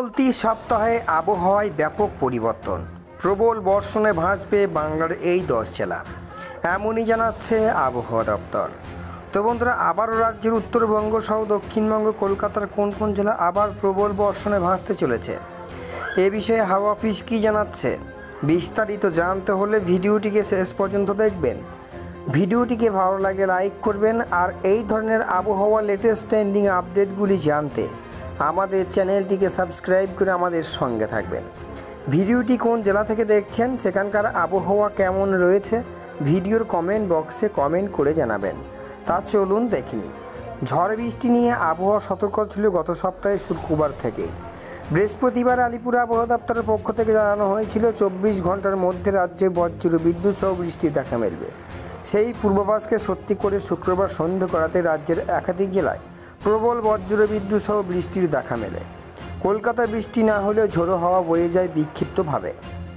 চলতি সপ্তাহে আবহাওয়ায় ব্যাপক পরিবর্তন, প্রবল বর্ষণে ভাসবে বাংলার এই 10 জেলা, এমনই জানাচ্ছে আবহাওয়া দপ্তর। তো বন্ধুরা, আবারও রাজ্যের উত্তরবঙ্গ সহ দক্ষিণবঙ্গ কলকাতার কোন কোন জেলা আবার প্রবল বর্ষণে ভাসতে চলেছে, এ বিষয়ে হাওয়া অফিস কী জানাচ্ছে বিস্তারিত জানতে হলে ভিডিওটিকে শেষ পর্যন্ত দেখবেন। ভিডিওটিকে ভালো লাগে লাইক করবেন, আর এই ধরনের আবহাওয়া লেটেস্ট ট্রেন্ডিং আপডেটগুলি জানতে আমাদের চ্যানেলটিকে সাবস্ক্রাইব করে আমাদের সঙ্গে থাকবেন। ভিডিওটি কোন জেলা থেকে দেখছেন, সেখানকার আবহাওয়া কেমন রয়েছে, ভিডিওর কমেন্ট বক্সে কমেন্ট করে জানাবেন। তা চলুন দেখিনি। ঝড় বৃষ্টি নিয়ে আবহাওয়া সতর্ক ছিল গত সপ্তাহে শুক্রবার থেকে। বৃহস্পতিবার আলিপুর আবহাওয়া দপ্তরের পক্ষ থেকে জানানো হয়েছিল 24 ঘন্টার মধ্যে রাজ্যে বজ্র বিদ্যুৎ সহ বৃষ্টি দেখা মিলবে। সেই পূর্বাভাসকে সত্যি করে শুক্রবার সন্ধ্যা করাতে রাজ্যের একাধিক জেলায় প্রবল বজ্র বিদ্যুৎ সহ বৃষ্টির দেখা মেলে। কলকাতায় বৃষ্টি না হলেও ঝোড়ো হাওয়া বয়ে যায় বিক্ষিপ্তভাবে।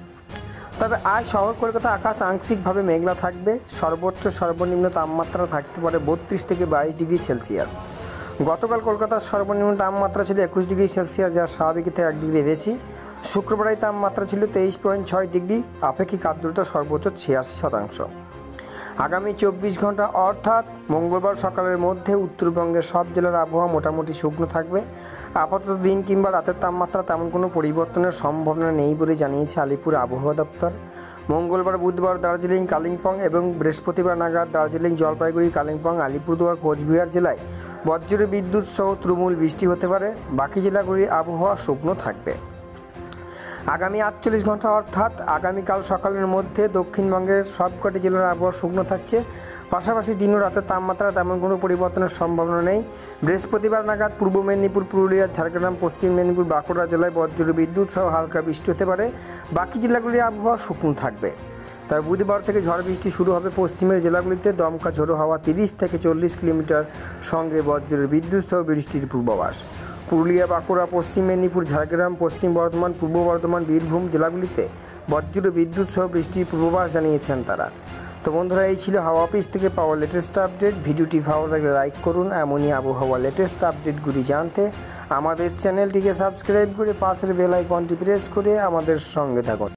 তবে আজ শহর কলকাতা আকাশ আংশিকভাবে মেঘলা থাকবে। সর্বোচ্চ সর্বনিম্ন তাপমাত্রা থাকতে পারে 32 থেকে 22 ডিগ্রি সেলসিয়াস। গতকাল কলকাতার সর্বনিম্ন তাপমাত্রা ছিল 21 ডিগ্রি সেলসিয়াস, যা স্বাভাবিক থেকে 1 ডিগ্রি বেশি। শুক্রবার এই তাপমাত্রা ছিল 23.6 ডিগ্রি, আপেক্ষিক আর্দ্রতা সর্বোচ্চ 86%। আগামী 24 ঘন্টা অর্থাৎ মঙ্গলবার সকালের মধ্যে উত্তরবঙ্গের সব জেলার আবহাওয়া মোটামুটি শুকনো থাকবে। আপাতত দিন কিংবা রাতের তাপমাত্রা তেমন কোনো পরিবর্তনের সম্ভাবনা নেই বলে জানিয়েছে আলিপুর আবহাওয়া দপ্তর। মঙ্গলবার, বুধবার দার্জিলিং, কালিম্পং এবং বৃহস্পতিবার নাগাদ দার্জিলিং, জলপাইগুড়ি, কালিম্পং, আলিপুরদুয়ার, কোচবিহার জেলায় বজ্র বিদ্যুৎ সহ তুমুল বৃষ্টি হতে পারে। বাকি জেলাগুলির আবহাওয়া শুকনো থাকবে। আগামী 48 ঘন্টা অর্থাৎ আগামীকাল সকালের মধ্যে দক্ষিণবঙ্গের সবকটি জেলার আবহাওয়া শুকনো থাকছে। পাশাপাশি দিন ও রাতের তাপমাত্রা তেমন কোনো পরিবর্তনের সম্ভাবনা নেই। বৃহস্পতিবার নাগাদ পূর্ব মেদিনীপুর, পুরুলিয়া, ঝাড়গ্রাম, পশ্চিম মেদিনীপুর, বাঁকুড়া জেলায় বজ্র বিদ্যুৎ সহ হালকা বৃষ্টি হতে পারে। বাকি জেলাগুলির আবহাওয়া শুকনো থাকবে। তবে বুধবার থেকে ঝড় বৃষ্টি শুরু হবে পশ্চিমের জেলাগুলিতে। দমকা ঝোড়ো হাওয়া 30 থেকে 40 কিলোমিটার, সঙ্গে বজ্র বিদ্যুৎ সহ বৃষ্টির পূর্বাভাস। পুরুলিয়া, বাঁকুড়া, পশ্চিম মেদিনীপুর, ঝাড়গ্রাম, পশ্চিম বর্ধমান, পূর্ব বর্ধমান, বীরভূম জেলাগুলিতে বজ্র বিদ্যুৎ সহ বৃষ্টির পূর্বাভাস জানিয়েছেন তারা। তো বন্ধুরা, এই ছিল হাওয়া অফিস থেকে পাওয়া লেটেস্ট আপডেট। ভিডিওটি ভালো লাগলে লাইক করুন। এমনই আবহাওয়া লেটেস্ট আপডেটগুলি জানতে আমাদের চ্যানেলটিকে সাবস্ক্রাইব করে পাশের বেল আইকনটি প্রেস করে আমাদের সঙ্গে থাকুন।